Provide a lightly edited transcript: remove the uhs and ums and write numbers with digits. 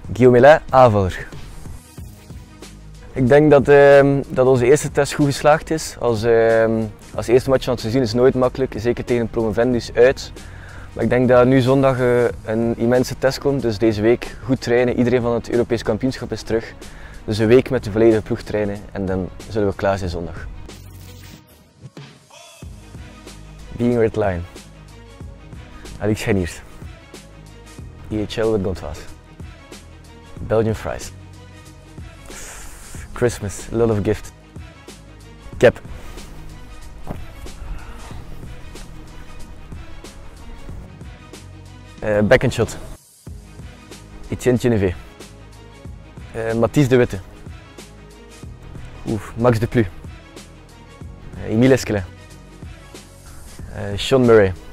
Guillaume Meillet, aanvaller. Ik denk dat onze eerste test goed geslaagd is. Als eerste match van het seizoen is nooit makkelijk, zeker tegen een promovendus uit. Maar ik denk dat nu zondag een immense test komt, dus deze week goed trainen. Iedereen van het Europees kampioenschap is terug. Dus een week met de volledige ploeg trainen en dan zullen we klaar zijn zondag. Being Red Lion. Alex Geniers. EHL with Goldwas. Belgian fries. Christmas, a lot of gift. Cap. Back and shot. Etienne Genevé. Mathis de Witte. Max de Plu. Emile Esquelin. Sean Murray.